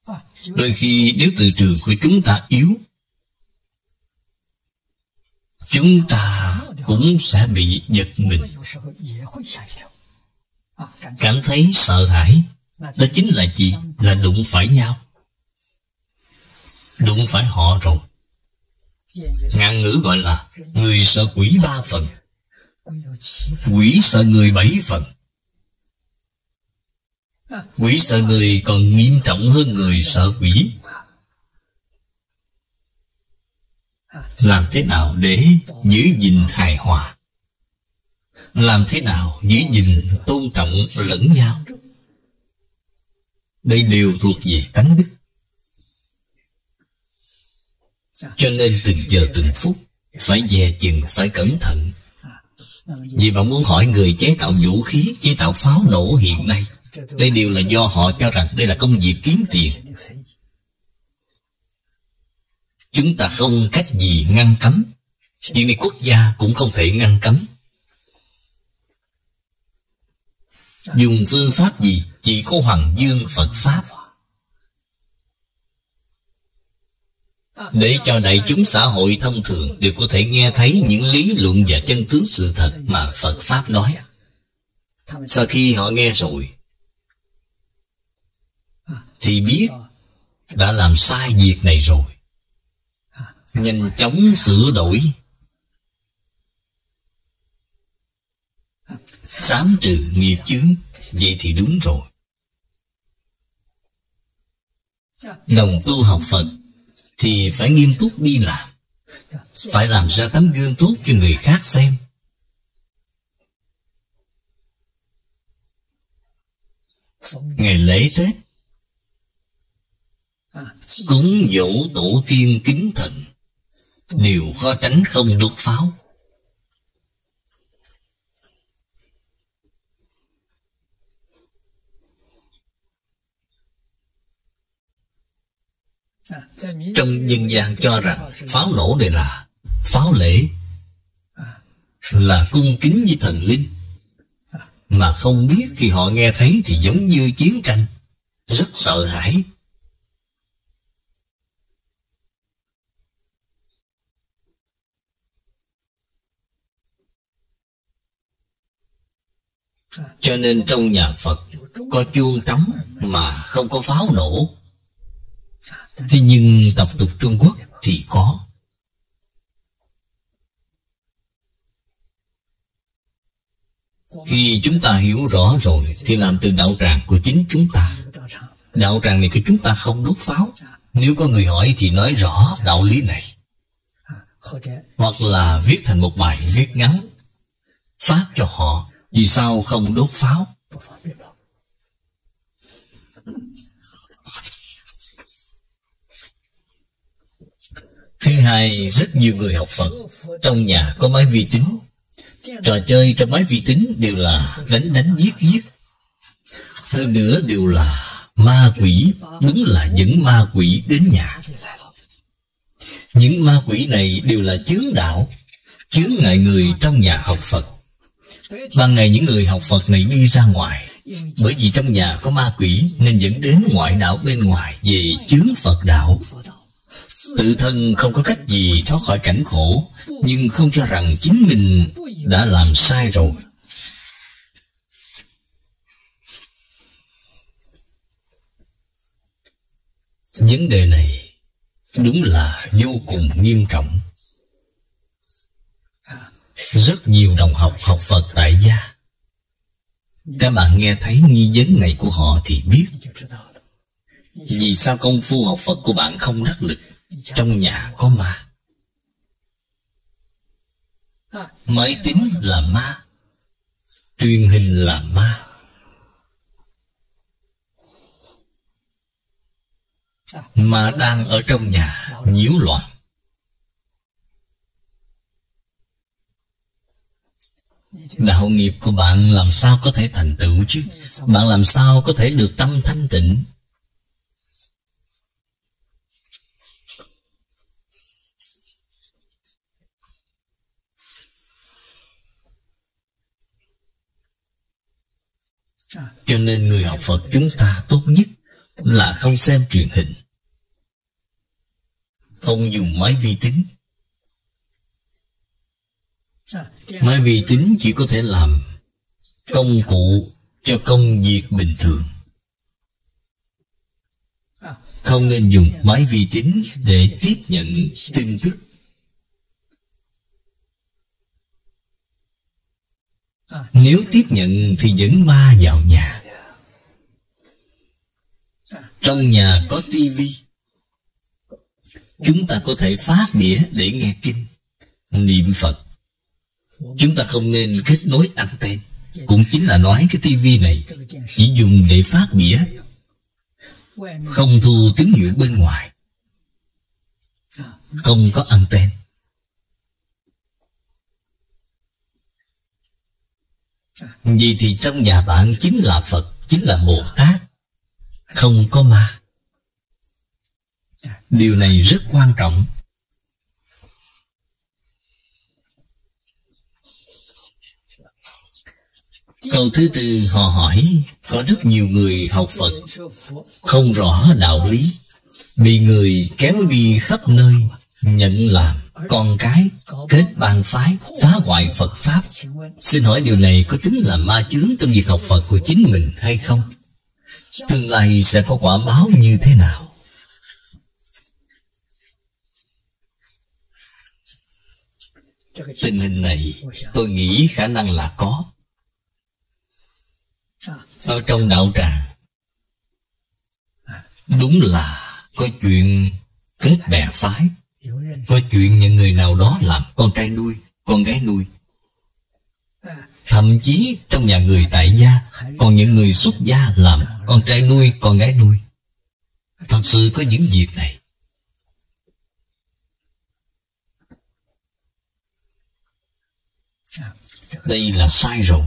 Đôi khi nếu từ trường của chúng ta yếu, chúng ta cũng sẽ bị giật mình, cảm thấy sợ hãi. Đó chính là gì? Là đụng phải nhau, đụng phải họ rồi. Ngạn ngữ gọi là người sợ quỷ 3 phần, quỷ sợ người 7 phần. Quỷ sợ người còn nghiêm trọng hơn người sợ quỷ. Làm thế nào để giữ gìn hài hòa? Làm thế nào giữ gìn tôn trọng lẫn nhau? Đây đều thuộc về tánh đức. Cho nên từng giờ từng phút phải dè chừng, phải cẩn thận. Vì bạn muốn hỏi người chế tạo vũ khí, chế tạo pháo nổ hiện nay, đây đều là do họ cho rằng đây là công việc kiếm tiền. Chúng ta không cách gì ngăn cấm. Chuyện này quốc gia cũng không thể ngăn cấm. Dùng phương pháp gì? Chỉ có Hoàng Dương Phật Pháp, để cho đại chúng xã hội thông thường đều có thể nghe thấy những lý luận và chân tướng sự thật mà Phật Pháp nói. Sau khi họ nghe rồi thì biết đã làm sai việc này rồi, nhanh chóng sửa đổi, xám trừ nghiệp chướng. Vậy thì đúng rồi. Đồng tu học Phật thì phải nghiêm túc đi làm, phải làm ra tấm gương tốt cho người khác xem. Ngày lễ Tết, cúng dỗ tổ tiên kính thần, đều khó tránh không đốt pháo. Trong dân gian cho rằng pháo nổ này là pháo lễ, là cung kính với thần linh, mà không biết khi họ nghe thấy thì giống như chiến tranh, rất sợ hãi. Cho nên trong nhà Phật có chuông trống mà không có pháo nổ. Thế nhưng tập tục Trung Quốc thì có. Khi chúng ta hiểu rõ rồi thì làm từ đạo tràng của chính chúng ta. Đạo tràng này của chúng ta không đốt pháo. Nếu có người hỏi thì nói rõ đạo lý này, hoặc là viết thành một bài viết ngắn phát cho họ vì sao không đốt pháo. Thứ hai, rất nhiều người học Phật trong nhà có máy vi tính. Trò chơi trong máy vi tính đều là đánh giết. Hơn nữa đều là ma quỷ, đúng là những ma quỷ đến nhà. Những ma quỷ này đều là chướng đạo, chướng ngại người trong nhà học Phật. Ban ngày những người học Phật này đi ra ngoài, bởi vì trong nhà có ma quỷ nên dẫn đến ngoại đạo bên ngoài về chướng Phật đạo. Tự thân không có cách gì thoát khỏi cảnh khổ, nhưng không cho rằng chính mình đã làm sai rồi. Vấn đề này đúng là vô cùng nghiêm trọng. Rất nhiều đồng học Phật tại gia, các bạn nghe thấy nghi vấn này của họ thì biết vì sao công phu học Phật của bạn không đắc lực. Trong nhà có ma. Máy tính là ma, truyền hình là ma. Ma đang ở trong nhà nhiễu loạn. Đạo nghiệp của bạn làm sao có thể thành tựu chứ? Bạn làm sao có thể được tâm thanh tịnh? Cho nên người học Phật chúng ta tốt nhất là không xem truyền hình, không dùng máy vi tính. Máy vi tính chỉ có thể làm công cụ cho công việc bình thường. Không nên dùng máy vi tính để tiếp nhận tin tức. Nếu tiếp nhận thì dẫn ma vào nhà. Trong nhà có tivi, chúng ta có thể phát đĩa để nghe kinh, niệm Phật. Chúng ta không nên kết nối anten. Cũng chính là nói cái tivi này chỉ dùng để phát đĩa, không thu tín hiệu bên ngoài, không có anten. Vì thì trong nhà bạn chính là Phật, chính là Bồ Tát, không có ma. Điều này rất quan trọng. Câu thứ tư họ hỏi, có rất nhiều người học Phật không rõ đạo lý, bị người kéo đi khắp nơi, nhận làm con cái, kết bang phái, phá hoại Phật Pháp. Xin hỏi điều này có tính là ma chướng trong việc học Phật của chính mình hay không? Tương lai sẽ có quả báo như thế nào? Tình hình này tôi nghĩ khả năng là có. Ở trong đạo tràng đúng là có chuyện kết bè phái, có chuyện những người nào đó làm con trai nuôi, con gái nuôi. Thậm chí trong nhà người tại gia còn những người xuất gia làm con trai nuôi, con gái nuôi. Thật sự có những việc này. Đây là sai rồi.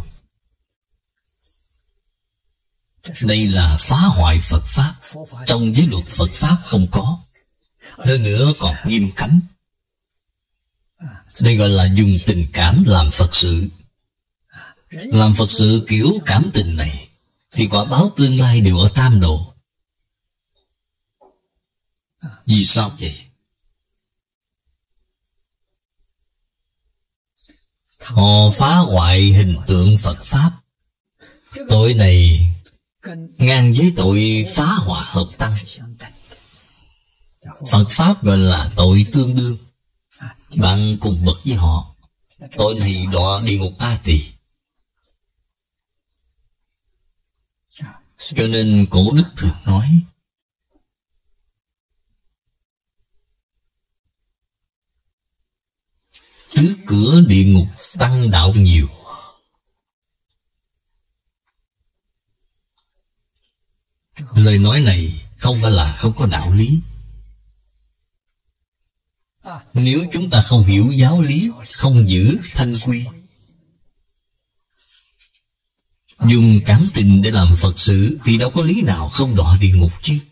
Đây là phá hoại Phật Pháp. Trong giới luật Phật Pháp không có. Hơn nữa còn nghiêm cấm. Đây gọi là dùng tình cảm làm Phật sự. Làm Phật sự kiểu cảm tình này thì quả báo tương lai đều ở tam độ. Vì sao vậy? Họ phá hoại hình tượng Phật Pháp. Tội này ngang với tội phá hoại hợp tăng. Phật Pháp gọi là tội tương đương. Bạn cùng bậc với họ. Tội này đọa địa ngục A Tỳ. Cho nên cổ đức thường nói, trước cửa địa ngục tăng đạo nhiều. Lời nói này không phải là không có đạo lý. Nếu chúng ta không hiểu giáo lý, không giữ thanh quy, dùng cảm tình để làm Phật sự, thì đâu có lý nào không đọa địa ngục chứ.